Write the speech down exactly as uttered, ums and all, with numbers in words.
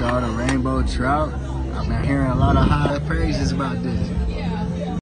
y'all the rainbow trout. I've been hearing a lot of high praises about this.